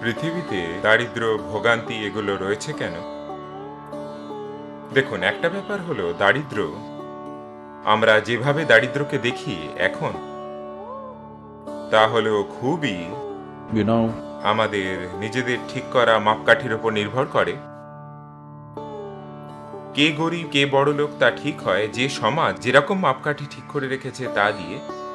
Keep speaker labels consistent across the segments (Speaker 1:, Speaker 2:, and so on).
Speaker 1: পৃথিবীতে দারিদ্র ভোগান্তি এগুলো রয়েছে কেন? দেখুন, একটা ব্যাপার হলো দারিদ্র। আমরা যেভাবে দারিদ্রকে দেখি এখন, তা হলো খুবই আমাদের নিজেদের ঠিক করা মাপকাঠির উপর নির্ভর করে। কে গরিব কে বড় লোক তা ঠিক হয় যে সমাজ যেরকম মাপকাঠি ঠিক করে রেখেছে তা দিয়ে।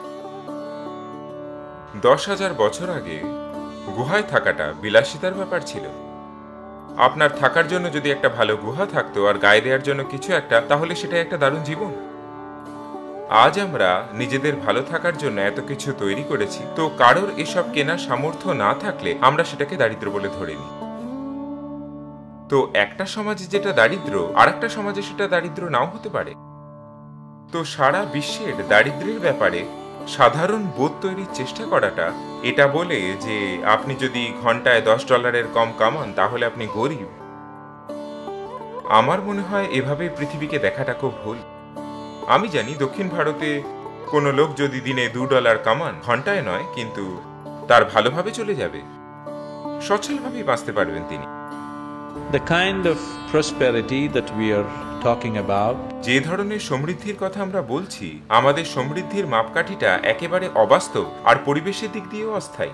Speaker 1: 10,000 বছর আগে গুহায় থাকাটা বিলাসিতার ব্যাপার ছিল। আপনার থাকার জন্য যদি একটা ভালো গুহা থাকতো আর গায়ে দেওয়ার জন্য কিছু একটা, তাহলে সেটা একটা দারুণ জীবন। আজ আমরা নিজেদের ভালো থাকার জন্য এত কিছু তৈরি করেছি, তো কারোর এসব কেনার সামর্থ্য না থাকলে আমরা সেটাকে দারিদ্র বলে ধরে নিই। তো একটা সমাজে যেটা দারিদ্র, আর একটা সমাজে সেটা দারিদ্র নাও হতে পারে। তো সারা বিশ্বের দারিদ্র্যের ব্যাপারে সাধারণ বোধ তৈরির চেষ্টা করাটা, এটা বলে যে আপনি যদি ঘন্টায় $10 কম কামান তাহলে আপনি গরিব, আমার মনে হয় এভাবে পৃথিবীকে দেখাটা খুব ভুল। আমি জানি দক্ষিণ ভারতে কোনো লোক যদি দিনে $2 কামান, ঘন্টায় নয়, কিন্তু তার ভালোভাবে চলে যাবে, সচ্ছলভাবেই বাঁচতে পারবেন তিনি।
Speaker 2: The kind of prosperity that we are talking about,
Speaker 1: যে ধরনের সমৃদ্ধির কথা আমরা বলছি, আমাদের সমৃদ্ধির মাপকাঠিটা একেবারে অবাস্তব আর পরিবেশের দিক দিয়েও অস্থায়ী।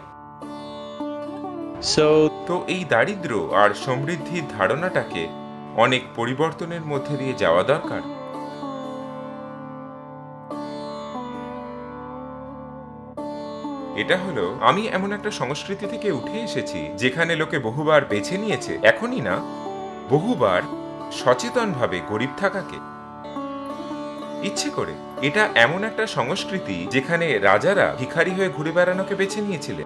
Speaker 1: তো এই দারিদ্র্য আর সমৃদ্ধির ধারণাটাকে অনেক পরিবর্তনের মধ্যে দিয়ে যাওয়া দরকার। এটা হলো, আমি এমন একটা সংস্কৃতি থেকে উঠে এসেছি যেখানে লোকে বহুবার বেছে নিয়েছে, এখনই না, বহুবার সচেতনভাবে গরিব থাকাকে, ইচ্ছে করে। এটা এমন একটা সংস্কৃতি যেখানে রাজারা ভিখারি হয়ে ঘুরে বেড়ানোকে বেছে নিয়েছিলেন।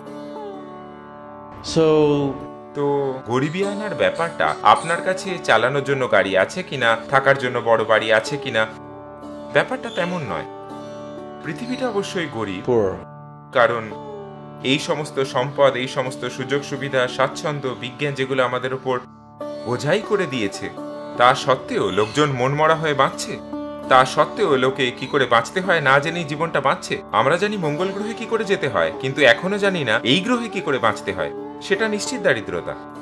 Speaker 1: তো গরিবী আনার ব্যাপারটা আপনার কাছে চালানোর জন্য গাড়ি আছে কিনা, থাকার জন্য বড় বাড়ি আছে কিনা, ব্যাপারটা তেমন নয়। পৃথিবীটা অবশ্যই গরিব, কারণ এই সমস্ত সম্পদ, এই সমস্ত সুযোগ সুবিধা, স্বাচ্ছন্দ্য, বিজ্ঞান যেগুলো আমাদের উপর বোঝাই করে দিয়েছে, তা সত্ত্বেও লোকজন মনমরা হয়ে বাঁচছে। তা সত্ত্বেও লোকে কি করে বাঁচতে হয় না জেনেই জীবনটা বাঁচছে। আমরা জানি মঙ্গল গ্রহে কি করে যেতে হয়, কিন্তু এখনো জানি না এই গ্রহে কি করে বাঁচতে হয়। সেটা নিশ্চিত দারিদ্রতা।